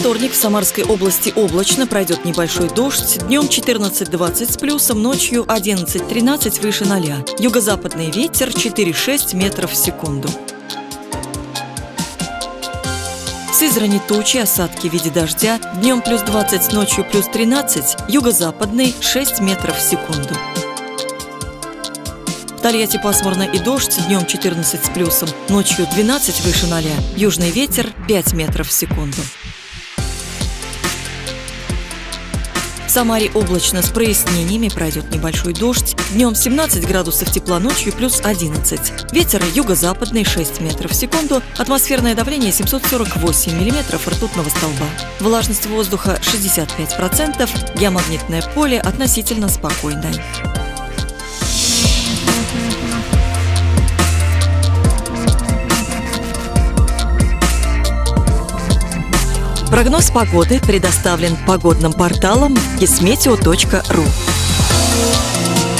вторник в Самарской области облачно, пройдет небольшой дождь. Днем 14-20 с плюсом, ночью 11-13 выше 0. Юго-западный ветер 4-6 метров в секунду. В Сызрани тучи, осадки в виде дождя. Днем плюс 20, ночью плюс 13. Юго-западный 6 метров в секунду. В Тольятти пасмурно и дождь. Днем 14 с плюсом, ночью 12 выше 0. Южный ветер 5 метров в секунду. В Самаре облачно с прояснениями, пройдет небольшой дождь. Днем 17 градусов тепла, ночью плюс 11. Ветер юго-западный 6 метров в секунду. Атмосферное давление 748 миллиметров ртутного столба. Влажность воздуха 65%. Геомагнитное поле относительно спокойное. Прогноз погоды предоставлен погодным порталом kismeteo.ru.